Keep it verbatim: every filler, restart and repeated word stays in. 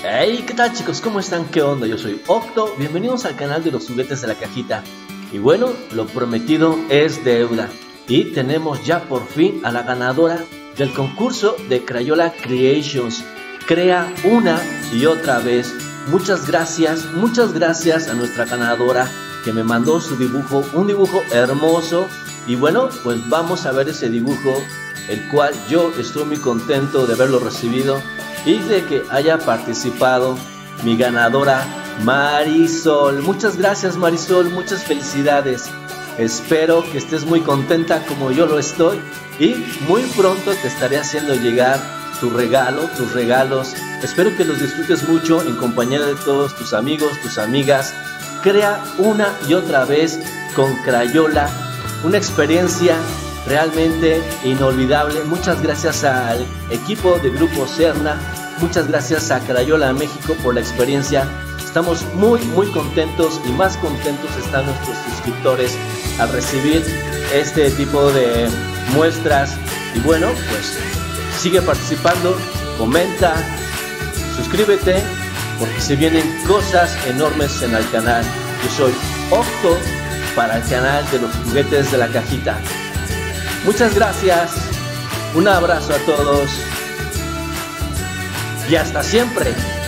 Hey, ¿qué tal chicos? ¿Cómo están? ¿Qué onda? Yo soy Octo, bienvenidos al canal de los juguetes de la cajita. Y bueno, lo prometido es deuda. Y tenemos ya por fin a la ganadora del concurso de Crayola Creations. Crea una y otra vez. Muchas gracias, muchas gracias a nuestra ganadora que me mandó su dibujo, un dibujo hermoso. Y bueno, pues vamos a ver ese dibujo, el cual yo estoy muy contento de haberlo recibido y de que haya participado mi ganadora Marisol. Muchas gracias Marisol, muchas felicidades. Espero que estés muy contenta como yo lo estoy y muy pronto te estaré haciendo llegar tu regalo, tus regalos. Espero que los disfrutes mucho en compañía de todos tus amigos, tus amigas. Crea una y otra vez con Crayola, una experiencia realmente inolvidable. Muchas gracias al equipo de Grupo Serna, muchas gracias a Crayola México por la experiencia. Estamos muy muy contentos y más contentos están nuestros suscriptores al recibir este tipo de muestras. Y bueno, pues sigue participando, comenta, suscríbete, porque se vienen cosas enormes en el canal. Yo soy Octo para el canal de los juguetes de la cajita. Muchas gracias, un abrazo a todos y hasta siempre.